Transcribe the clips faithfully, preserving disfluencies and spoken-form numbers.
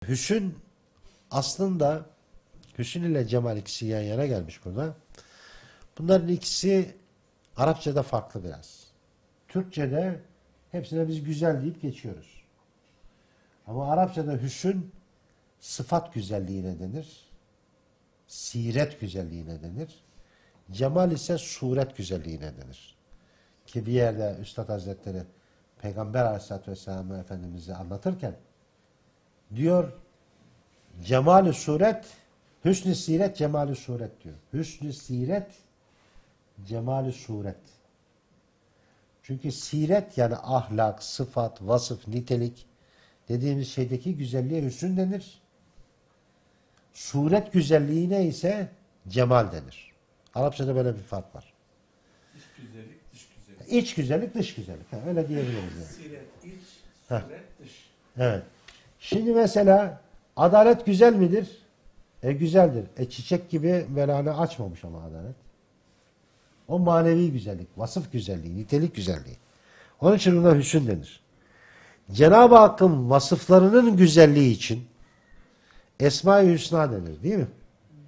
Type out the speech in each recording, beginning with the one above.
hüsn aslında hüsn ile cemal ikisi yan yana gelmiş burada. Bunların ikisi Arapçada farklı biraz. Türkçede hepsine biz güzel deyip geçiyoruz. Ama Arapçada hüsn sıfat güzelliğine denir. Siret güzelliğine denir. Cemal ise suret güzelliğine denir. Ki bir yerde Üstad Hazretleri Peygamber Aleyhisselatü Vesselam Efendimiz'i anlatırken diyor cemal-i suret hüsn-i siret cemal-i suret diyor. Hüsn-i siret cemal-i suret. Çünkü siret yani ahlak, sıfat, vasıf, nitelik dediğimiz şeydeki güzelliğe hüsn denir. Suret güzelliğine ise cemal denir. Arapçada böyle bir fark var. İç güzellik, dış güzellik. İç güzellik, dış güzellik. Ha, öyle diyebiliriz yani. Siret iç, suret dış. Evet. Şimdi mesela adalet güzel midir? E güzeldir. E çiçek gibi böyle hani açmamış ama adalet. O manevi güzellik, vasıf güzelliği, nitelik güzelliği. Onun için buna hüsn denir. Cenab-ı Hakk'ın vasıflarının güzelliği için Esma-i Hüsna denir değil mi?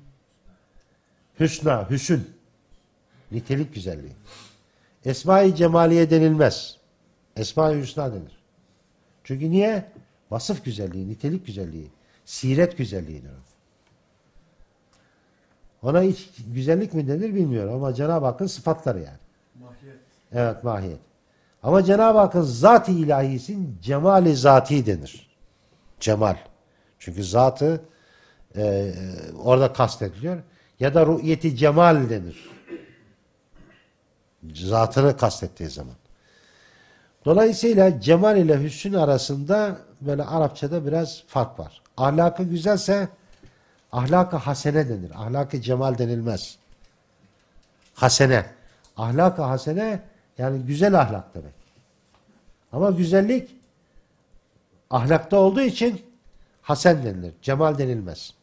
Hüsna, hüsn. Nitelik güzelliği. Esma-i Cemaliye denilmez. Esma-i Hüsna denir. Çünkü niye? Vasıf güzelliği, nitelik güzelliği, siret güzelliğidir. Ona hiç güzellik mi denir bilmiyorum ama Cenab-ı Hakk'ın sıfatları yani. Mahiyet. Evet, mahiyet. Ama Cenab-ı Hakk'ın zat-ı ilahisin cemali zati denir. Cemal. Çünkü zatı e, orada kastediliyor. Ya da ru'yeti cemal denir. Zatını kastettiği zaman. Dolayısıyla cemal ile hüsn arasında böyle Arapçada biraz fark var. Ahlakı güzelse ahlak-ı hasene denir. Ahlak-ı cemal denilmez. Hasene. Ahlak-ı hasene yani güzel ahlak demek. Ama güzellik ahlakta olduğu için hasen denilir. Cemal denilmez.